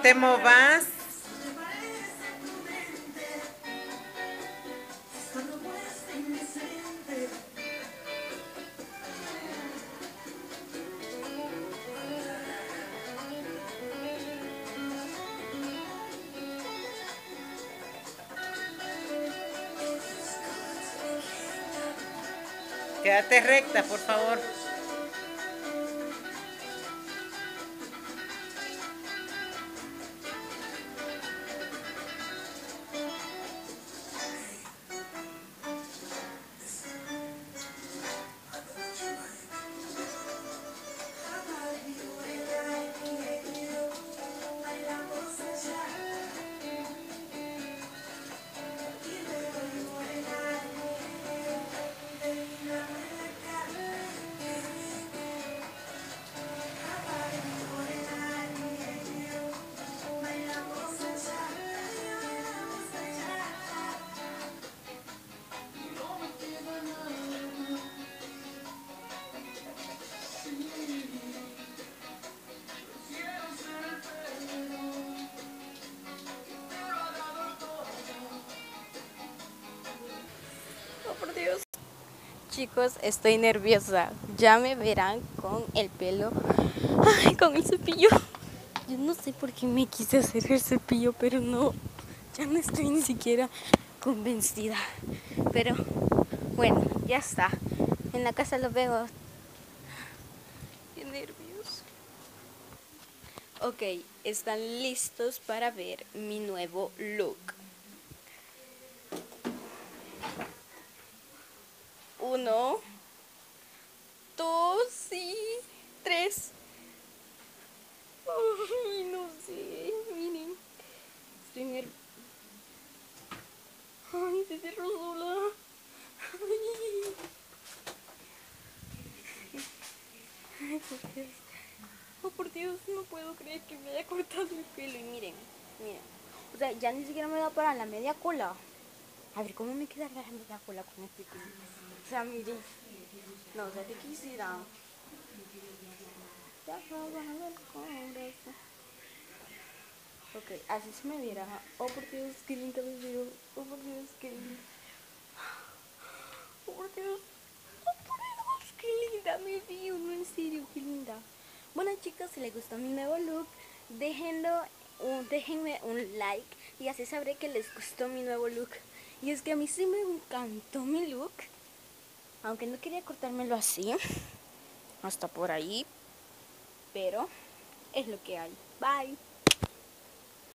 te movas. Quédate recta, por favor. Oh, por Dios. Chicos, estoy nerviosa. Ya me verán con el pelo, ay, con el cepillo. Yo no sé por qué me quise hacer el cepillo, pero no, ya no estoy ni siquiera convencida. Pero bueno, ya está. En la casa lo veo. Qué nervios. Ok, ¿están listos para ver mi nuevo look? 1, 2 y 3. Ay, no sé, miren. Estoy nerviosa. Ay, se cerró sola. Ay, por Dios. Oh, por Dios, no puedo creer que me haya cortado el pelo. Y miren, miren. O sea, ya ni siquiera me da para la media cola. A ver, ¿cómo me quedaría la media cola con este pelo? O sea, miren. No, o sea, que quisiera. Ya robaba el corazón. Ok, así se me viera. Oh, por Dios, qué lindo me veo. Oh, por Dios, qué lindo. Oh, por Dios. Oh, por Dios, qué linda me veo. No, en serio, qué linda. Bueno, chicos, si les gustó mi nuevo look, déjenme un like y así sabré que les gustó mi nuevo look. Y es que a mí sí me encantó mi look, aunque no quería cortármelo así, hasta por ahí, pero es lo que hay. Bye.